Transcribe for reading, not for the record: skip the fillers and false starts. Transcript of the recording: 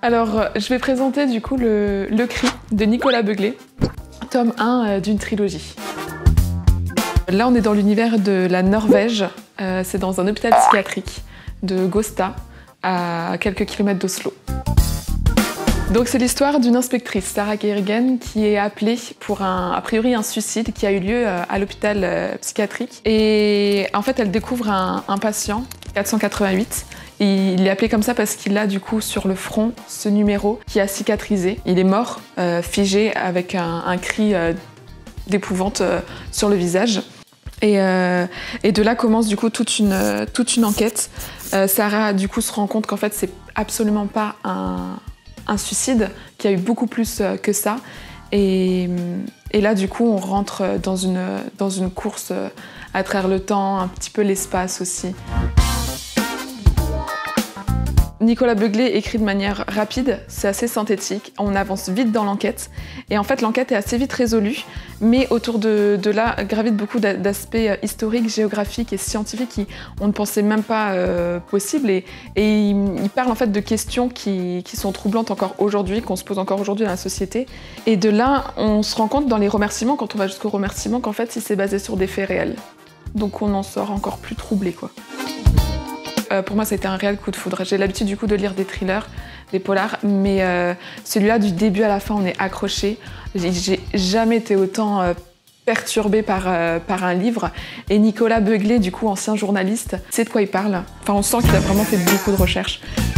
Alors, je vais présenter du coup le Cri de Nicolas Beuglet, tome 1 d'une trilogie. Là, on est dans l'univers de la Norvège. C'est dans un hôpital psychiatrique de Gåstad, à quelques kilomètres d'Oslo. Donc c'est l'histoire d'une inspectrice, Sarah Kerrigan, qui est appelée pour a priori un suicide qui a eu lieu à l'hôpital psychiatrique. Et en fait, elle découvre un patient, 488. Et il est appelé comme ça parce qu'il a du coup sur le front ce numéro qui a cicatrisé. Il est mort, figé, avec un cri d'épouvante sur le visage. Et de là commence du coup toute une enquête. Sarah du coup se rend compte qu'en fait c'est absolument pas un suicide, qu'il y a eu beaucoup plus que ça. Et là du coup on rentre dans une course à travers le temps, un petit peu l'espace aussi. Nicolas Beuglet écrit de manière rapide, c'est assez synthétique, on avance vite dans l'enquête et en fait l'enquête est assez vite résolue, mais autour de là gravitent beaucoup d'aspects historiques, géographiques et scientifiques on ne pensait même pas possibles et il parle en fait de questions qui sont troublantes encore aujourd'hui, qu'on se pose encore aujourd'hui dans la société. Et de là on se rend compte dans les remerciements, quand on va jusqu'aux remerciements, qu'en fait il s'est basé sur des faits réels. Donc on en sort encore plus troublé quoi. Pour moi, ça a été un réel coup de foudre. J'ai l'habitude du coup de lire des thrillers, des polars, mais celui-là, du début à la fin, on est accroché. J'ai jamais été autant perturbée par un livre. Et Nicolas Beuglet, du coup, ancien journaliste, sait de quoi il parle. Enfin, on sent qu'il a vraiment fait beaucoup de recherches.